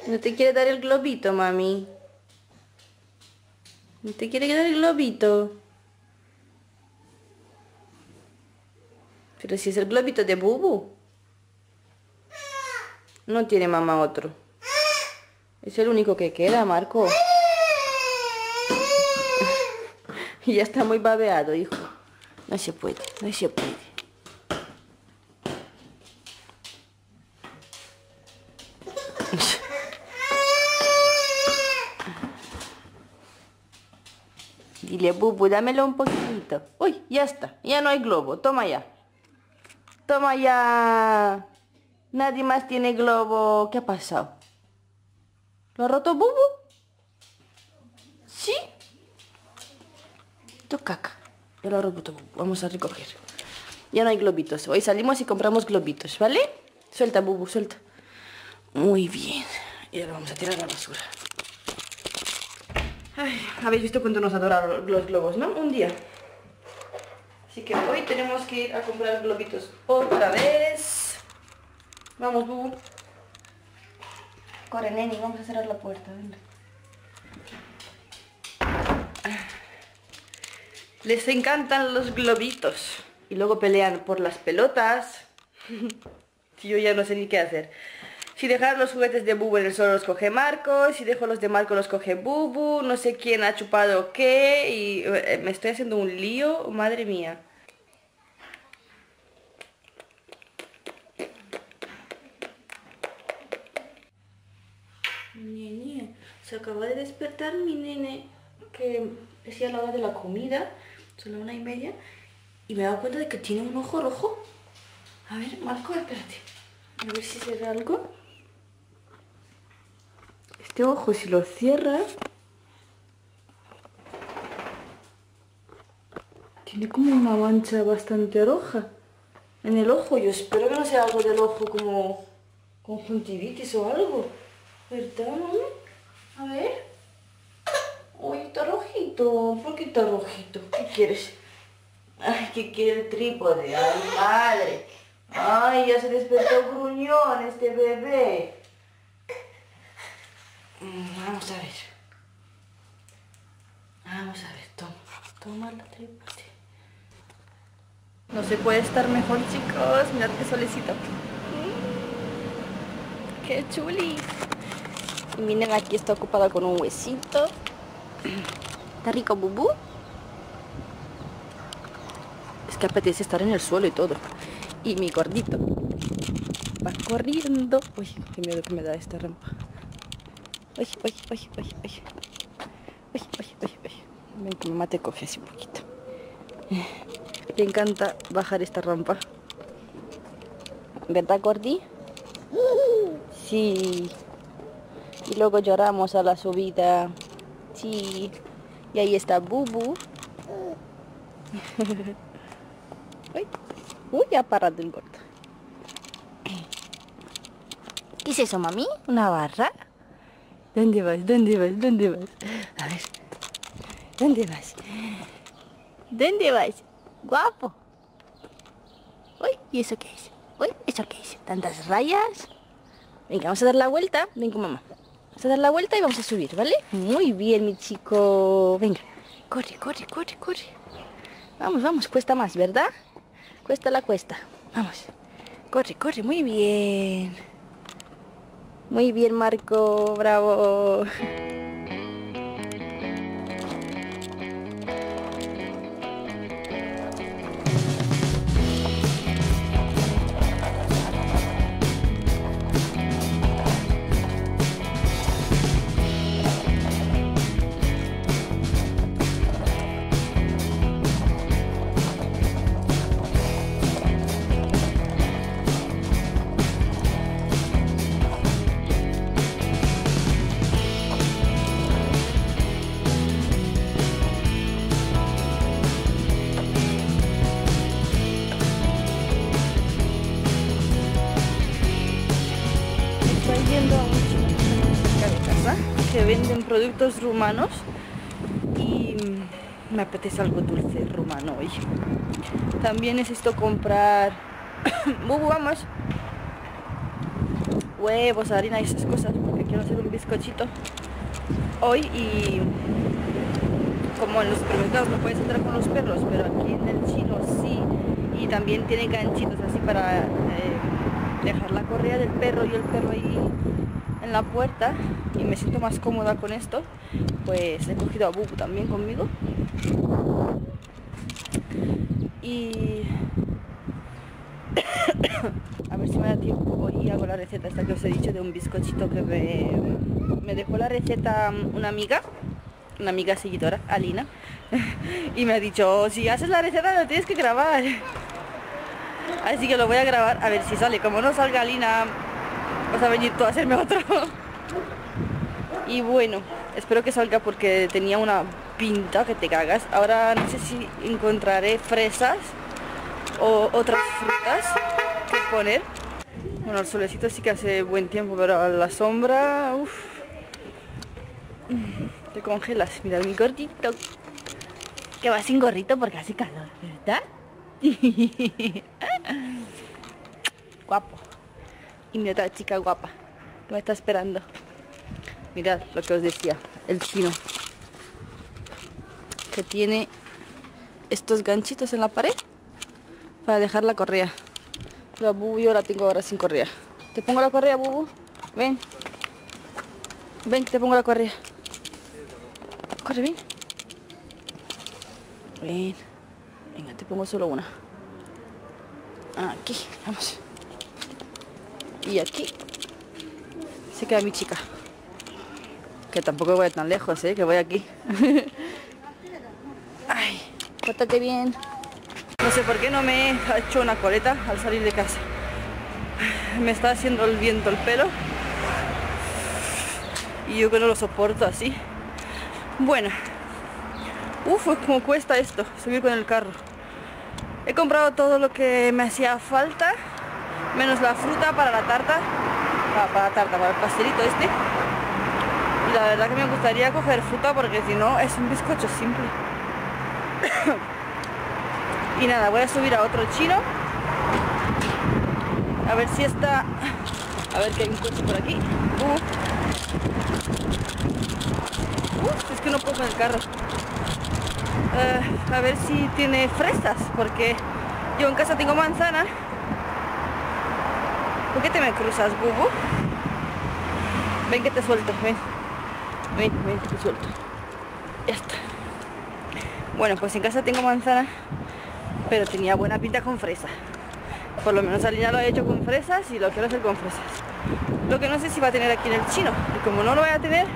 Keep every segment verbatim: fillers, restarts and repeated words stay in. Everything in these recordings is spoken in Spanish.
¿No te quiere dar el globito, mami? ¿No te quiere dar el globito? Pero si es el globito de Bubu. No tiene mamá otro. Es el único que queda, Marco. Y ya está muy babeado, hijo. No se puede, no se puede. Dile, Bubu, dámelo un poquito. Uy, ya está, ya no hay globo. Toma ya. Toma ya. Nadie más tiene globo. ¿Qué ha pasado? ¿Lo ha roto Bubu? ¿Sí? Tu caca. Ya lo ha roto Bubu. Vamos a recoger. Ya no hay globitos. Hoy salimos y compramos globitos, ¿vale? Suelta, Bubu, suelta. Muy bien. Y ahora vamos a tirar a la basura. Ay, habéis visto cuánto nos adoraron los globos, ¿no? Un día. Así que hoy tenemos que ir a comprar globitos otra vez. Vamos, Bubu. Corre, neni, vamos a cerrar la puerta, venga. Les encantan los globitos. Y luego pelean por las pelotas. Yo ya no sé ni qué hacer. Si dejar los juguetes de Bubu en el suelo los coge Marco. Si dejo los de Marco los coge Bubu. No sé quién ha chupado qué. Y me estoy haciendo un lío. Madre mía. Nene, se acaba de despertar mi nene. Que es ya la hora de la comida. Son las una y media. Y me he dado cuenta de que tiene un ojo rojo. A ver, Marco, espérate. A ver si se ve algo. Este ojo, si lo cierras, tiene como una mancha bastante roja en el ojo. Yo espero que no sea algo del ojo como conjuntivitis o algo. ¿Verdad, mami? A ver. Uy, está rojito. ¿Por qué está rojito? ¿Qué quieres? Ay, ¿qué quiere el trípode? Ay, madre. Ay, ya se despertó gruñón este bebé. Vamos a ver. Vamos a ver, toma. Toma la trípode. No se puede estar mejor, chicos. Mirad qué solecito. Qué chuli. Y miren, aquí está ocupada con un huesito. ¿Está rico, Bubu? Es que apetece estar en el suelo y todo. Y mi gordito va corriendo. Uy, qué miedo que me da esta rampa. Uy, uy, uy, uy, uy. Uy, uy, uy, uy. Ven que mamá te coge así un poquito. Le encanta bajar esta rampa. ¿Verdad, Gordi? Sí. Y luego lloramos a la subida. Sí. Y ahí está Bubu. Uy, uy, ya ha parado el gordo. ¿Qué es eso, mami? ¿Una barra? ¿Dónde vas? ¿Dónde vas? ¿Dónde vas? A ver. ¿Dónde vas? ¿Dónde vas? Guapo. Uy, ¿y eso qué es? Uy, ¿eso qué es? ¿Tantas rayas? Venga, vamos a dar la vuelta. Ven con mamá. Vamos a dar la vuelta y vamos a subir, ¿vale? Muy bien, mi chico. Venga, corre, corre, corre, corre. Vamos, vamos, cuesta más, ¿verdad? Cuesta la cuesta. Vamos. Corre, corre, muy bien. Muy bien, Marco. Bravo. Yendo a un chico de casa que venden productos rumanos y me apetece algo dulce rumano hoy. También necesito comprar Bubu, vamos, huevos, harina y esas cosas porque quiero hacer un bizcochito hoy y como en los supermercados no puedes entrar con los perros, pero aquí en el chino sí, y también tiene ganchitos así para eh, dejar la correa del perro y el perro ahí en la puerta, y me siento más cómoda con esto, pues he cogido a Bubu también conmigo y a ver si me da tiempo hoy hago la receta esta que os he dicho de un bizcochito que me, me dejó la receta una amiga, una amiga seguidora, Alina, y me ha dicho, oh, si haces la receta lo tienes que grabar, así que lo voy a grabar a ver si sale. Como no salga Alina, vas a venir tú a hacerme otro. Y bueno, espero que salga porque tenía una pinta que te cagas. Ahora no sé si encontraré fresas o otras frutas que poner. Bueno, el solecito sí que hace buen tiempo, pero a la sombra, uff, te congelas. Mira mi gordito, que va sin gorrito porque hace calor, ¿verdad? Guapo. Y mira otra chica guapa que me está esperando. Mirad lo que os decía, el chino, que tiene estos ganchitos en la pared para dejar la correa. La Bubu yo la tengo ahora sin correa. ¿Te pongo la correa, Bubu? Ven. Ven, que te pongo la correa. Corre, ven. Ven. Venga, te pongo solo una. Aquí, vamos. Y aquí se queda mi chica. Que tampoco voy tan lejos, ¿eh? Que voy aquí. Ay, pórtate bien. No sé por qué no me he hecho una coleta al salir de casa. Me está haciendo el viento el pelo. Y yo que no lo soporto así. Bueno. Uf, como cuesta esto, subir con el carro. He comprado todo lo que me hacía falta, menos la fruta para la tarta. Para, para la tarta, para el pastelito este. Y la verdad que me gustaría coger fruta porque si no es un bizcocho simple. Y nada, voy a subir a otro chino. A ver si está... A ver que hay un coche por aquí. Uh. Uh, es que no puedo con el carro. Uh, a ver si tiene fresas, porque yo en casa tengo manzana. ¿Por qué te me cruzas, Bubu? Ven que te suelto, ven. Ven, ven que te suelto. Ya está. Bueno, pues en casa tengo manzana, pero tenía buena pinta con fresa. Por lo menos Alina lo ha hecho con fresas y lo quiero hacer con fresas. Lo que no sé si va a tener aquí en el chino. Y como no lo voy a tener,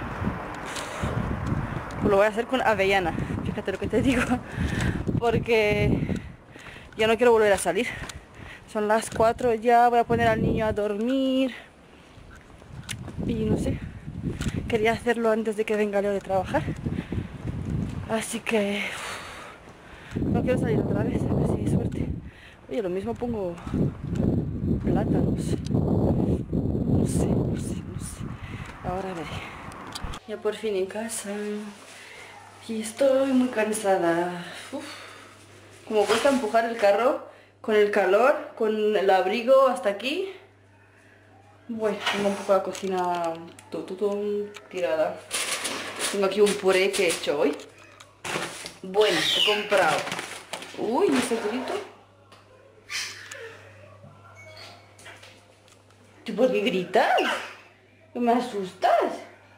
pues lo voy a hacer con avellana. Fíjate lo que te digo. Porque ya no quiero volver a salir. Son las cuatro ya, voy a poner al niño a dormir. Y no sé, quería hacerlo antes de que venga Leo de trabajar. Así que uf, no quiero salir otra vez, a ver si hay suerte. Oye, lo mismo pongo plátanos. No sé, no sé, no sé. Ahora veré. Ya por fin en casa. Y estoy muy cansada. Uf. Como cuesta empujar el carro con el calor, con el abrigo hasta aquí. Bueno, tengo un poco la cocina tututun, tirada. Tengo aquí un puré que he hecho hoy. Bueno, he comprado. Uy, ¿ese grito? ¿Tú por qué gritas? ¿Que me asustas?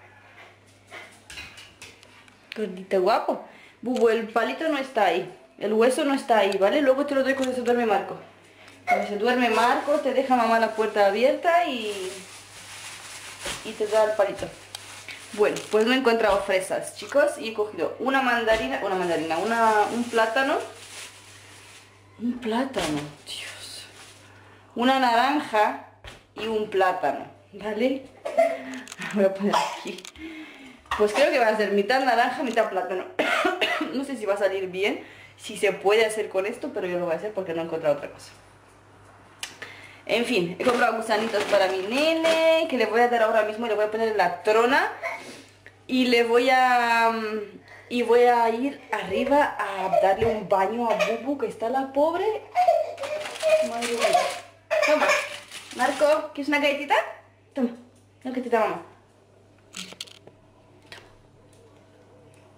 Gordita guapo. Bubu, el palito no está ahí. El hueso no está ahí, ¿vale? Luego te lo doy cuando se duerme Marco. Cuando se duerme Marco, te deja mamá la puerta abierta y... y te da el palito. Bueno, pues no he encontrado fresas, chicos, y he cogido una mandarina, una mandarina, una, un plátano, un plátano, Dios, una naranja y un plátano, ¿vale? Voy a poner aquí. Pues creo que va a ser mitad naranja, mitad plátano. No sé si va a salir bien, si se puede hacer con esto, pero yo lo voy a hacer porque no he encontrado otra cosa. En fin, he comprado gusanitos para mi nene, que le voy a dar ahora mismo y le voy a poner en la trona. Y le voy a... y voy a ir arriba a darle un baño a Bubu, que está la pobre. Madre mía. Toma. Marco, ¿quieres una galletita? Toma, una galletita, mamá.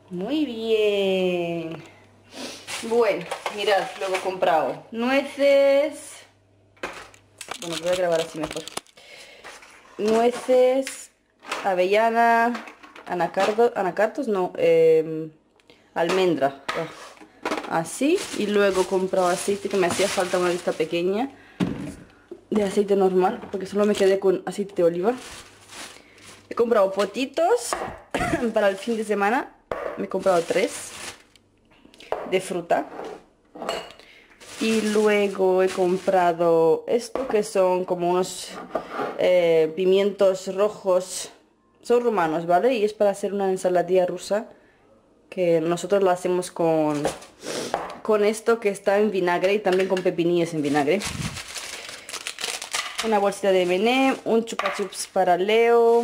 Muy bien. Bueno, mirad, luego he comprado nueces. Bueno, voy a grabar así mejor. Nueces, avellana, anacardo, anacardos, no, eh, almendra. Así. Y luego he comprado aceite, que me hacía falta una lista pequeña de aceite normal, porque solo me quedé con aceite de oliva. He comprado potitos para el fin de semana. Me he comprado tres de fruta. Y luego he comprado esto, que son como unos eh, pimientos rojos. Son rumanos, ¿vale? Y es para hacer una ensaladilla rusa, que nosotros la hacemos con, con esto que está en vinagre, y también con pepinillos en vinagre. Una bolsita de eme and eme, un chupa chups para Leo,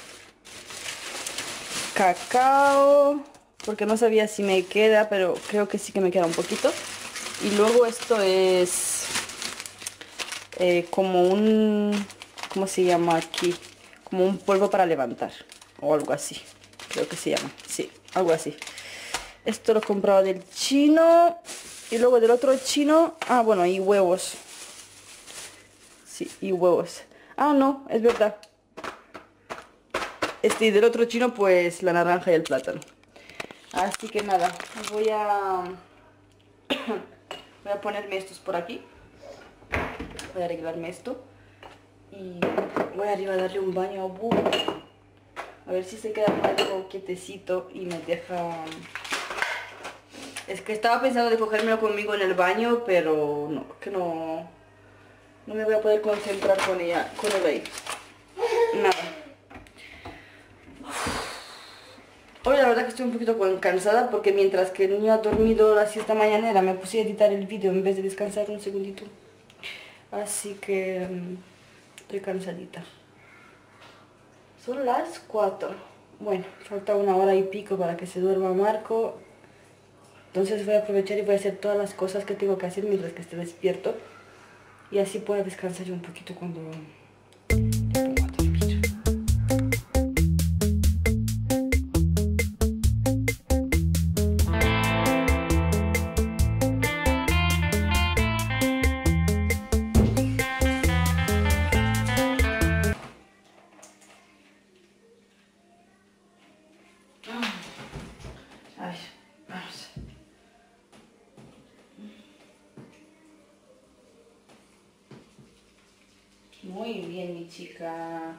cacao, porque no sabía si me queda, pero creo que sí que me queda un poquito. Y luego esto es eh, como un, ¿cómo se llama aquí? Como un polvo para levantar, o algo así, creo que se llama, sí, algo así. Esto lo he comprado del chino, y luego del otro chino, ah bueno, y huevos. Sí, y huevos. Ah, no, es verdad. Este, y del otro chino, pues la naranja y el plátano. Así que nada, voy a... voy a ponerme estos por aquí. Voy a arreglarme esto. Y voy arriba a darle un baño a Bu. A ver si se queda algo quietecito y me deja... Es que estaba pensando de cogérmelo conmigo en el baño, pero no, que no... No me voy a poder concentrar con ella, con él ahí. Nada. Hoy la verdad que estoy un poquito cansada, porque mientras que el niño ha dormido la siesta mañanera me puse a editar el vídeo en vez de descansar un segundito. Así que um, estoy cansadita. Son las cuatro. Bueno, falta una hora y pico para que se duerma Marco. Entonces voy a aprovechar y voy a hacer todas las cosas que tengo que hacer mientras que esté despierto. Y así puedo descansar yo un poquito cuando me pongo a dormir. Ay, vamos. Muy bien, mi chica.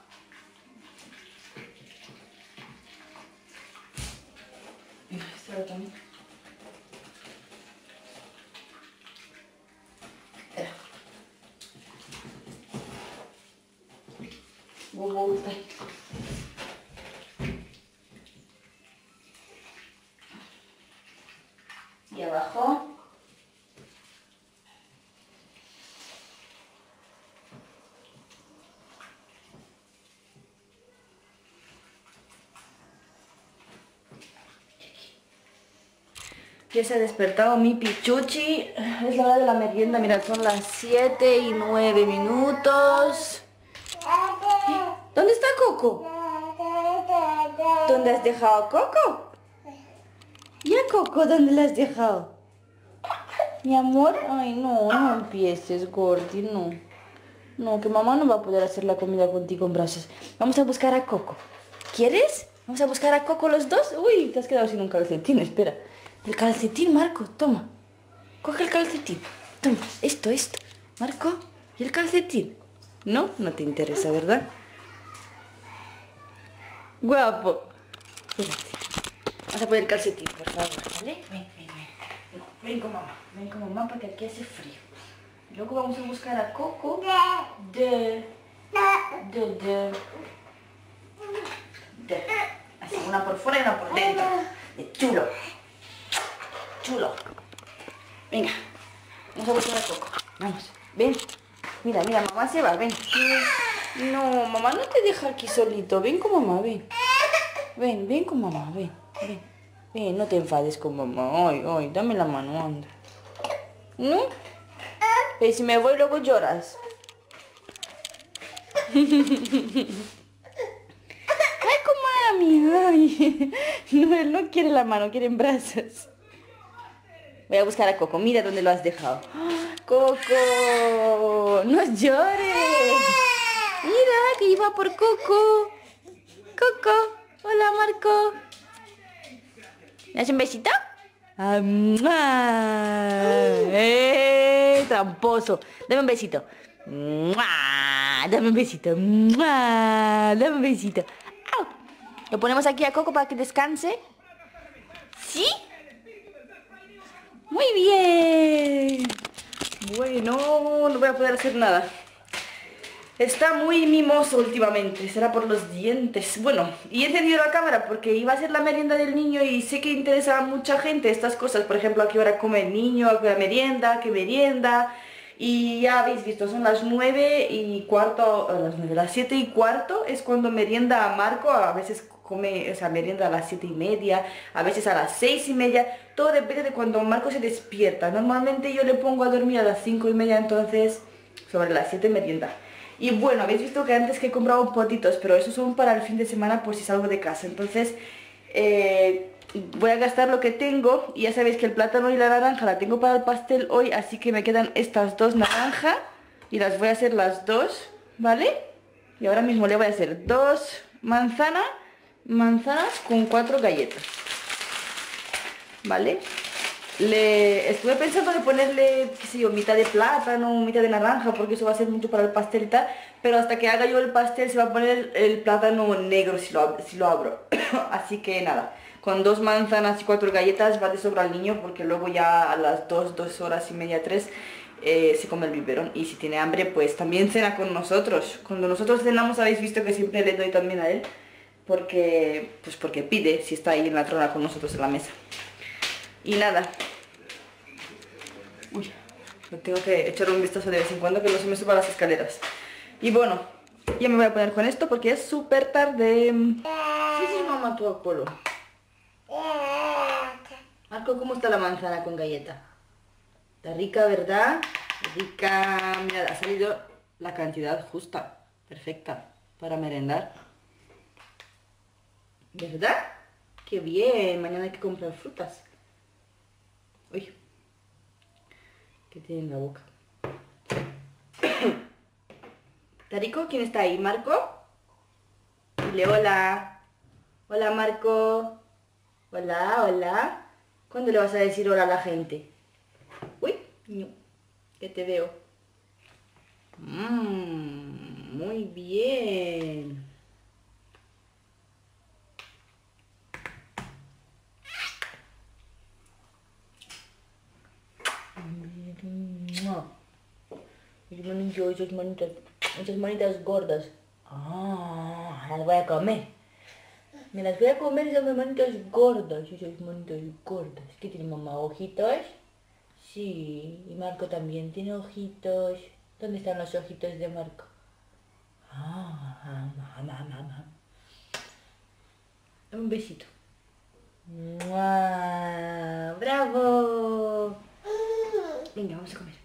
Mira, este lo también. Bobo, y abajo. Ya se ha despertado mi pichuchi. Es la hora de la merienda. Mirad, son las siete y nueve minutos. ¿Dónde está Coco? ¿Dónde has dejado a Coco? ¿Y a Coco dónde la has dejado? Mi amor, ay no, no empieces, Gordi, no. No, que mamá no va a poder hacer la comida contigo en brazos. Vamos a buscar a Coco. ¿Quieres? Vamos a buscar a Coco los dos. Uy, te has quedado sin un calcetín, espera. El calcetín, Marco, toma. Coge el calcetín. Toma, esto, esto. Marco, ¿y el calcetín? No, no te interesa, ¿verdad? Guapo. Espérate. Vamos a poner el calcetín, por favor, ¿vale? Ven, ven, ven. No, ven con mamá. Ven con mamá porque aquí hace frío. Luego vamos a buscar a Coco. De. De, de. De. Así, una por fuera y una por dentro. De chulo. Chulo. Venga. Vamos a buscar a Coco. Vamos. Ven. Mira, mira, mamá se va, ven. No, mamá no te deja aquí solito. Ven con mamá, ven. Ven, ven con mamá, ven. Ven. Ven, no te enfades con mamá. Ay, ay, dame la mano, anda. ¿No? Y si me voy luego lloras. Ay, con mami, ay. No, él no quiere la mano, quiere en brazos. Voy a buscar a Coco. Mira dónde lo has dejado. ¡Ah! ¡Coco! ¡No llores! Mira, que iba por Coco. Coco. Hola, Marco. ¿Me das un besito? ¡Ah! ¡Eh! Tramposo. Dame un besito. Dame un besito. Dame un besito. ¡Au! Lo ponemos aquí a Coco para que descanse. ¿Sí? Muy bien. Bueno, no voy a poder hacer nada. Está muy mimoso últimamente, será por los dientes. Bueno, y he encendido la cámara porque iba a ser la merienda del niño y sé que interesa a mucha gente estas cosas. Por ejemplo, a qué hora come el niño, a qué hora merienda, qué merienda. Y ya habéis visto, son las nueve y cuarto, a las nueve, las siete y cuarto es cuando merienda a Marco. A veces come, o sea, merienda a las siete y media, a veces a las seis y media. Todo depende de cuando Marco se despierta. Normalmente yo le pongo a dormir a las cinco y media, entonces sobre las siete merienda. Y bueno, habéis visto que antes que he comprado potitos, pero esos son para el fin de semana por si salgo de casa. Entonces eh, voy a gastar lo que tengo. Y ya sabéis que el plátano y la naranja la tengo para el pastel hoy, así que me quedan estas dos naranjas y las voy a hacer las dos, ¿vale? Y ahora mismo le voy a hacer dos manzanas, manzanas con cuatro galletas, ¿vale? Le estuve pensando de ponerle, qué sé yo, mitad de plátano, mitad de naranja, porque eso va a ser mucho para el pastel y tal. Pero hasta que haga yo el pastel se va a poner el plátano negro si lo, si lo abro. Así que nada, con dos manzanas y cuatro galletas va de sobra al niño, porque luego ya a las dos, dos horas y media, tres, eh, se come el biberón. Y si tiene hambre, pues también cena con nosotros. Cuando nosotros cenamos habéis visto que siempre le doy también a él, porque, pues porque pide si está ahí en la trona con nosotros en la mesa. Y nada. Uy, me tengo que echar un vistazo de vez en cuando que no se me suba las escaleras. Y bueno, ya me voy a poner con esto porque es súper tarde. Sí, sí, mamá, tu Apolo. Marco, ¿cómo está la manzana con galleta? Está rica, ¿verdad? Rica. Mira, ha salido la cantidad justa, perfecta, para merendar. ¿Verdad? ¡Qué bien! Mañana hay que comprar frutas. Uy, ¿qué tiene en la boca? ¿Está rico? ¿Quién está ahí? ¿Marco? Dile hola. Hola, Marco. Hola, hola. ¿Cuándo le vas a decir hola a la gente? Uy, no, que te veo. Mmm, muy bien. Esas manitas, esas manitas, esas manitas gordas. Ah, las voy a comer. Me las voy a comer esas manitas gordas, esas manitas gordas. ¿Qué tiene mamá? ¿Ojitos? Sí, y Marco también tiene ojitos. ¿Dónde están los ojitos de Marco? Ah, mamá, mamá. Dame un besito. ¡Mua! ¡Bravo! Venga, vamos a comer.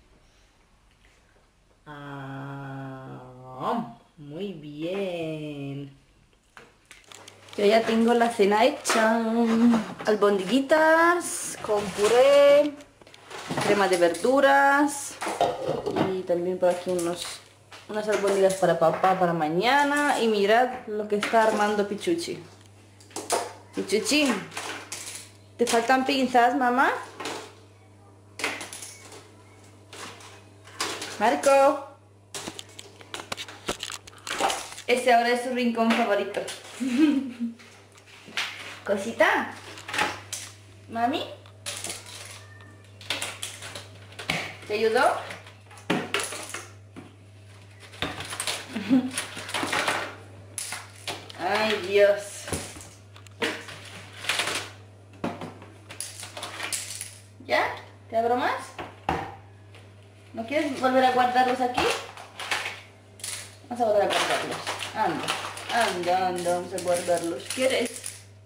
Ah, muy bien. Yo ya tengo la cena hecha. Albondiguitas con puré, crema de verduras y también por aquí unos, unas albóndigas para papá para mañana. Y mirad lo que está armando Pichuchi. Pichuchi, ¿te faltan pinzas, mamá? Marco. Ese ahora es su rincón favorito. Cosita. Mami. ¿Te ayudó? Ay, Dios. ¿Ya? ¿Te abro más? ¿No quieres volver a guardarlos aquí? Vamos a volver a guardarlos. Anda, anda, anda, vamos a guardarlos. ¿Quieres?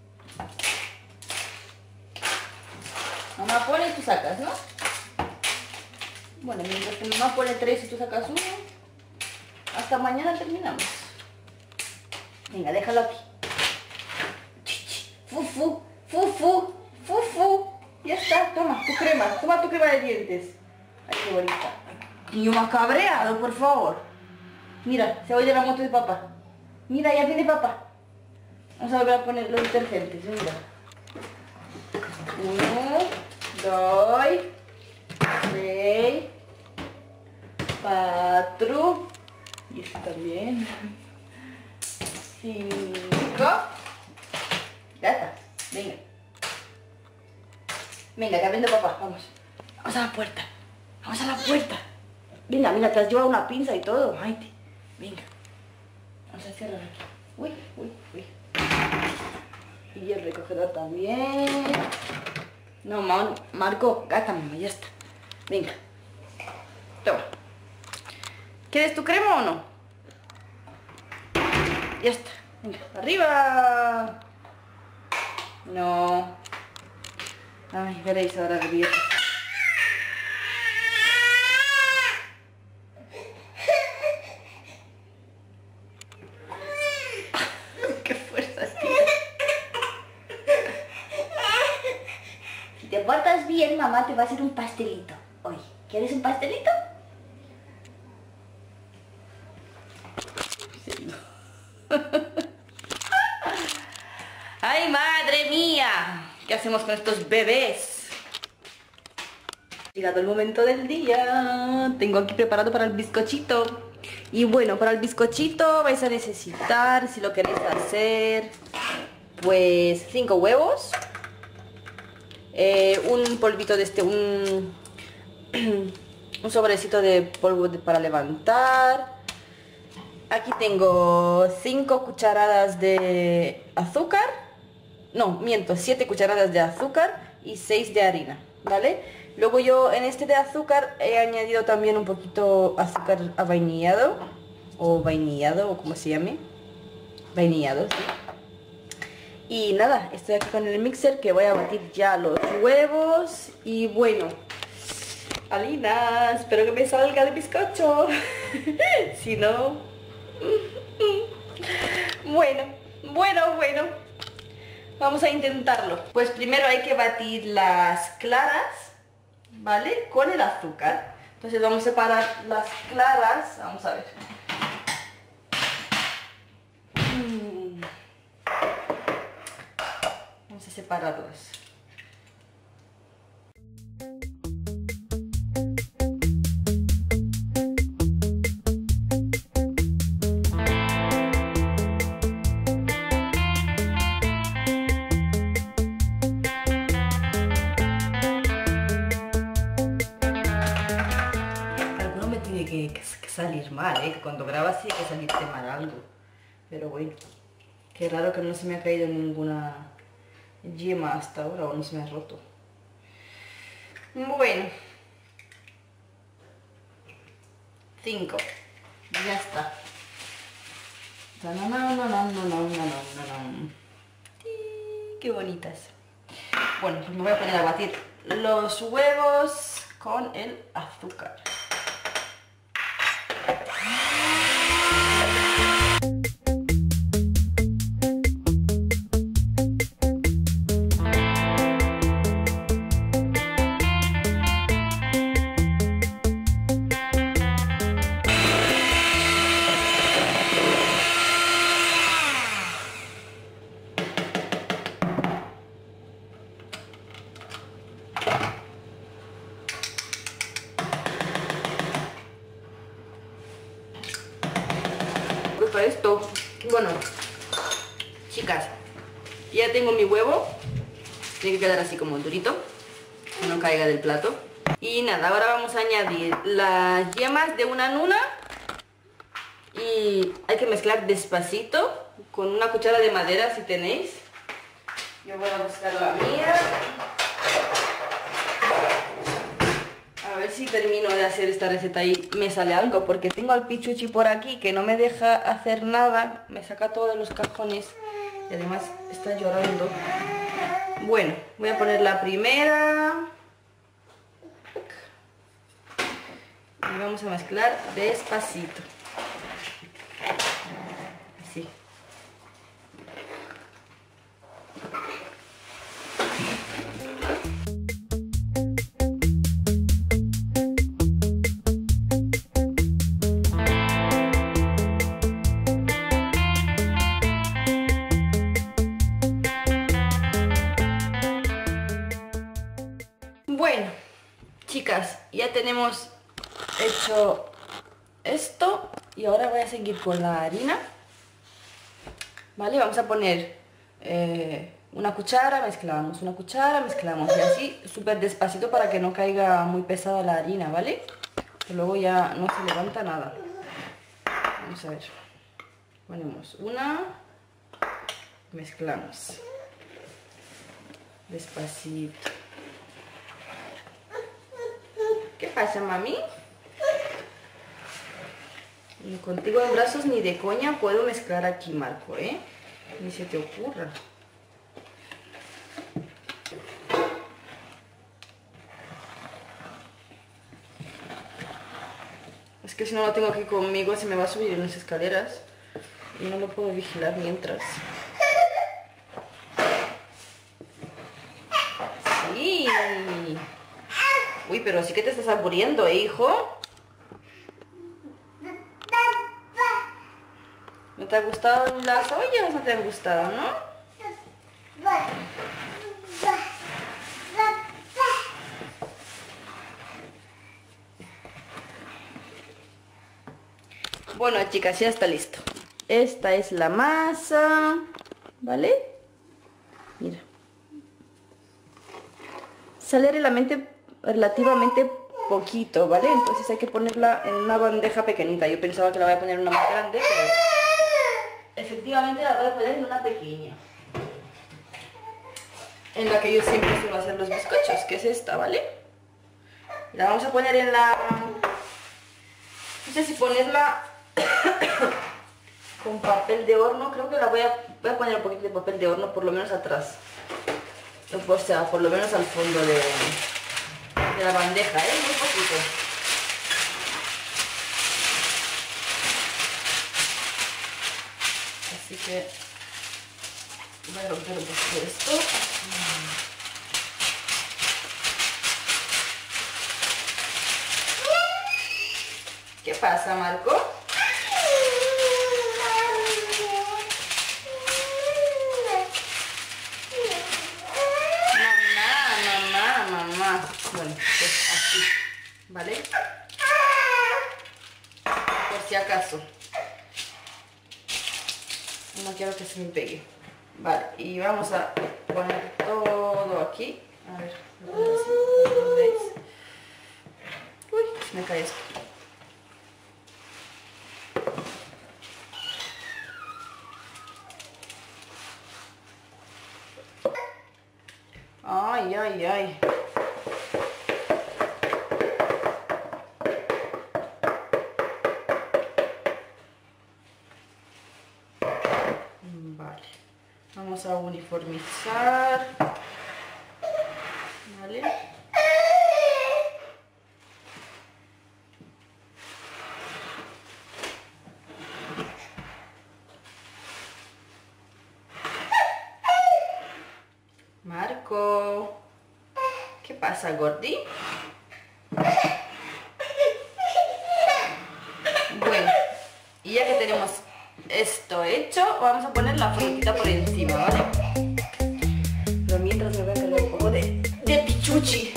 Mamá pone y tú sacas, ¿no? Bueno, mientras que mamá pone tres y tú sacas uno, hasta mañana terminamos. Venga, déjalo aquí. Uf. fufu, fufu, fufu. Ya está, toma tu crema, toma tu crema de dientes. Ay, qué bonita. Niño más cabreado, por favor. Mira, se oye la moto de papá. Mira, ya viene papá. Vamos a volver a poner los detergentes, mira. Uno, dos, tres, cuatro, y este también, cinco, ya está, venga, venga, que abriendo papá, vamos, vamos a la puerta, vamos a la puerta, venga, mira, te has llevado una pinza y todo, Maite, venga, vamos a cerrar aquí, uy, uy, uy, y el recogedor también. No, Ma Marco, gata, mamá, ya está. Venga. Toma. ¿Quieres tu crema o no? Ya está. Venga, arriba. No. Ay, veréis ahora reviento. Qué fuerza tiene. Si te portas bien, mamá te va a hacer un pastelito hoy. ¿Quieres un pastelito? Sí. ¡Ay, madre mía! ¿Qué hacemos con estos bebés? Llegado el momento del día. Tengo aquí preparado para el bizcochito. Y bueno, para el bizcochito vais a necesitar, si lo queréis hacer, pues cinco huevos. Eh, un polvito de este, un, un sobrecito de polvo de, para levantar. Aquí tengo cinco cucharadas de azúcar. No, miento, siete cucharadas de azúcar y seis de harina, ¿vale? Luego yo en este de azúcar he añadido también un poquito azúcar avainillado, o vainillado, o como se llame. Vainillado, sí. Y nada, estoy aquí con el mixer que voy a batir ya los huevos. Y bueno, Alina, espero que me salga de bizcocho. Si no... Bueno, bueno, bueno. Vamos a intentarlo. Pues primero hay que batir las claras, ¿vale? Con el azúcar. Entonces vamos a separar las claras. Vamos a ver. Vamos a separarlas. Alguno me tiene que, que, que salir mal, ¿eh? Cuando grabas sí hay que salirte mal algo. Pero bueno, qué raro que no se me ha caído ninguna yema hasta ahora, o no se me ha roto. Bueno, cinco, ya está. No, no, no, no, no, no, no, no, no. Qué bonitas. Bueno, pues me voy a poner a batir los huevos con el azúcar. Para esto, bueno, chicas, ya tengo mi huevo. Tiene que quedar así como durito, que no caiga del plato. Y nada, ahora vamos a añadir las yemas de una en una. Y hay que mezclar despacito con una cuchara de madera si tenéis. Yo voy a buscar la mía. A ver si termino de hacer esta receta y me sale algo, porque tengo al pichuchi por aquí que no me deja hacer nada, me saca todos los cajones y además está llorando. Bueno, voy a poner la primera y vamos a mezclar despacito, así. ya tenemos hecho esto y ahora voy a seguir con la harina. Vale, vamos a poner eh, una cuchara, mezclamos, una cuchara, mezclamos y así súper despacito para que no caiga muy pesada la harina, ¿vale? Que luego ya no se levanta nada. Vamos a ver, ponemos una, mezclamos despacito. ¿Qué pasa, mami? Ni contigo en brazos ni de coña puedo mezclar aquí, Marco, ¿eh? Ni se te ocurra. Es que si no lo tengo aquí conmigo se me va a subir en las escaleras y no lo puedo vigilar mientras. Sí. Uy, pero sí que te estás aburriendo, ¿eh, hijo? ¿No te han gustado las ollas? ¿No te han gustado, no? Bueno, chicas, ya está listo. Esta es la masa, ¿vale? Mira. Sale relativamente, relativamente poquito, ¿vale? Entonces hay que ponerla en una bandeja pequeñita. Yo pensaba que la voy a poner en una más grande, pero efectivamente la voy a poner en una pequeña. En la que yo siempre suelo hacer los bizcochos, que es esta, ¿vale? La vamos a poner en la... No sé si ponerla con papel de horno. Creo que la voy a, voy a poner un poquito de papel de horno, por lo menos atrás. O sea, por lo menos al fondo de, de la bandeja, ¿eh? Muy poquito. Así que voy a romper un poquito de esto. ¿Qué pasa, Marco? Mamá, mamá, mamá. Bueno, pues así, ¿vale? Por si acaso. No quiero que se me pegue. Vale, y vamos a poner todo aquí. A ver, ¿lo veis? Uy, se me cae esto. Ay, ay, ay. Vale. Vamos a uniformizar. Vale. Marco, ¿qué pasa, Gordi? Bueno, y ya que tenemos esto hecho, vamos a poner la frutita por encima, ¿vale? Pero mientras me voy a cargar un poco de, de pichuchi.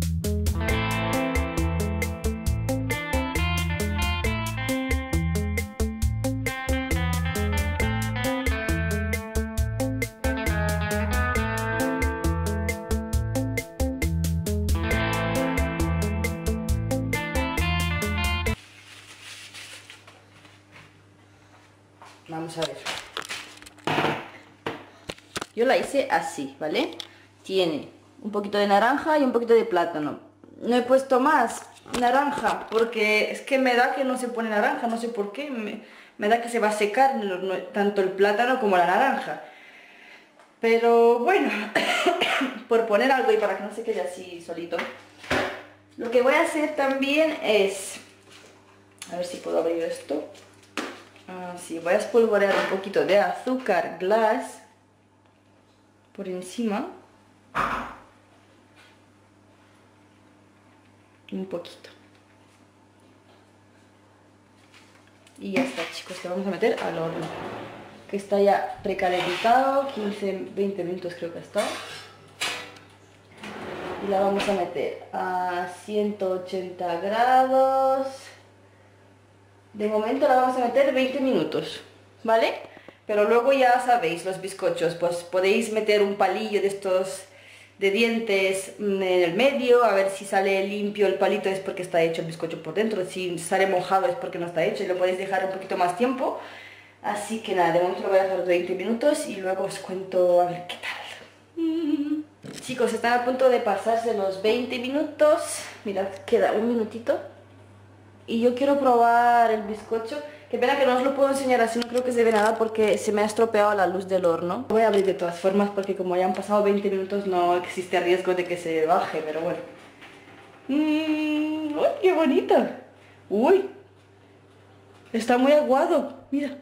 Vamos a ver. Yo la hice así, ¿vale? Tiene un poquito de naranja y un poquito de plátano. No he puesto más naranja porque es que me da que no se pone naranja, no sé por qué. Me, me da que se va a secar tanto el plátano como la naranja. Pero bueno, por poner algo y para que no se quede así solito. Lo que voy a hacer también es... A ver si puedo abrir esto. Así, voy a espolvorear un poquito de azúcar glass por encima. Un poquito. Y ya está, chicos, que vamos a meter al horno. Que está ya precalentado, quince veinte minutos creo que está. y la vamos a meter a ciento ochenta grados. De momento la vamos a meter veinte minutos, ¿vale? Pero luego ya sabéis, los bizcochos, pues podéis meter un palillo de estos de dientes en el medio, a ver si sale limpio el palito es porque está hecho el bizcocho por dentro, si sale mojado es porque no está hecho y lo podéis dejar un poquito más tiempo. Así que nada, de momento lo voy a dejar veinte minutos y luego os cuento a ver qué tal. Mm. Chicos, están a punto de pasarse los veinte minutos, mirad, queda un minutito. Y yo quiero probar el bizcocho. Qué pena que no os lo puedo enseñar así, no creo que se ve nada porque se me ha estropeado la luz del horno. Voy a abrir de todas formas porque como ya han pasado veinte minutos no existe riesgo de que se baje, pero bueno. Mm, ¡Uy, qué bonito! ¡Uy! Está muy aguado, mira.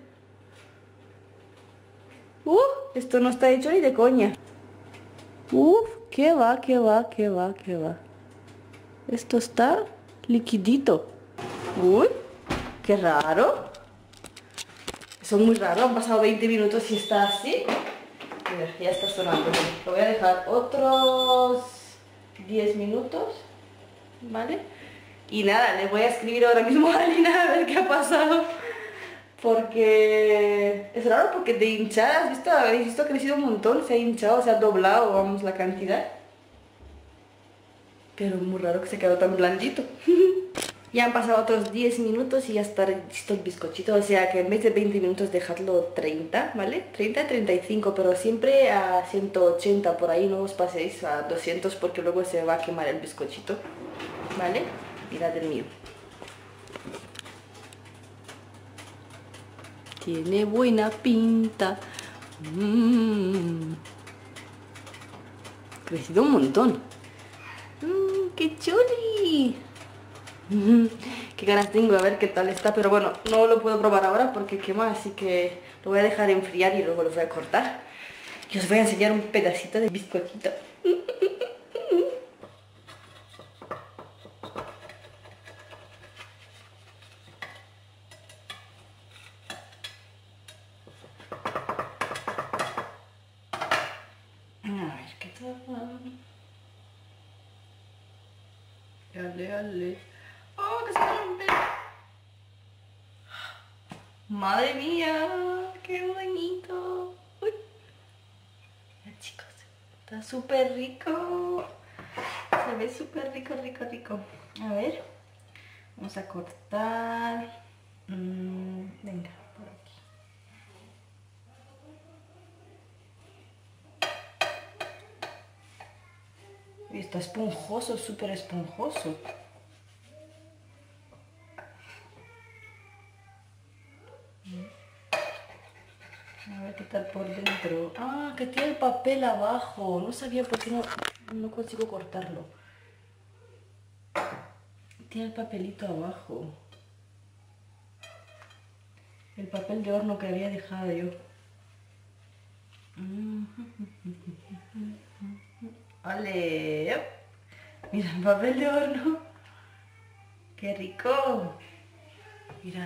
¡Uh! Esto no está hecho ni de coña. ¡Uf! ¡Qué va, qué va, qué va, qué va! Esto está liquidito. ¡Uy! ¡Qué raro! Son muy raros, han pasado veinte minutos y está así. Mira, ya está sonando. Lo voy a dejar otros diez minutos, ¿vale? Y nada, le voy a escribir ahora mismo a Alina a ver qué ha pasado. Porque es raro, porque de hinchar, ¿has visto? Habéis visto que ha crecido un montón, se ha hinchado, se ha doblado, vamos, la cantidad. Pero muy raro que se quedó tan blandito. Ya han pasado otros diez minutos y ya está listo el bizcochito, o sea que en vez de veinte minutos dejadlo treinta, ¿vale? treinta, treinta y cinco, pero siempre a ciento ochenta, por ahí no os paséis a doscientos porque luego se va a quemar el bizcochito, ¿vale? Mirad el mío. Tiene buena pinta. Mm. Ha crecido un montón. Mm, ¡qué chuli! Qué ganas tengo, a ver qué tal está, pero bueno, no lo puedo probar ahora porque quema, así que lo voy a dejar enfriar y luego lo voy a cortar. Y os voy a enseñar un pedacito de bizcochito. A ver qué tal. Dale, dale. ¡Oh, que se rompe! ¡Madre mía! ¡Qué bonito! Uy. Mira, chicos, está súper rico. Se ve súper rico, rico, rico. A ver, vamos a cortar. Mm, venga, por aquí. Y está esponjoso, súper esponjoso. A ver qué tal por dentro. Ah, que tiene el papel abajo. No sabía por qué no, no consigo cortarlo. Tiene el papelito abajo. El papel de horno que había dejado yo. ¡Ole! Mira el papel de horno. ¡Qué rico! Mira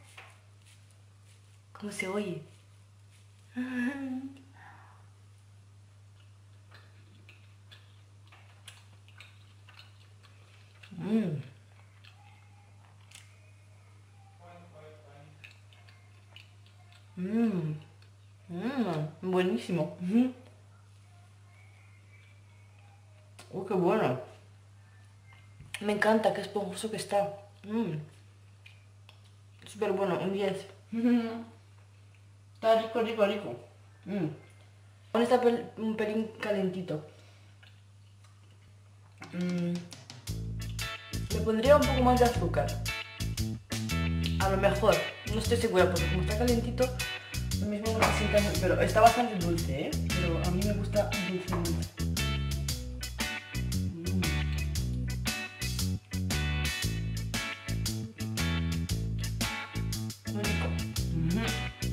cómo se oye. Mm. Mm. Mm. Buenísimo. Mm. ¡Oh, qué bueno! Me encanta, qué esponjoso que está. Mm. Súper bueno, un diez. Está rico, rico, rico. Mm. Aún está pel un pelín calentito. Mm. Le pondría un poco más de azúcar. A lo mejor, no estoy segura porque como está calentito, lo mismo no se sienta, pero está bastante dulce, ¿eh? Pero a mí me gusta dulce, dulce. Mm. Muy rico.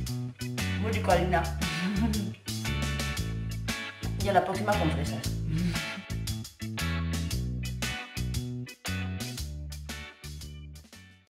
Mm. Muy rico, Alina. Y a la próxima con fresas.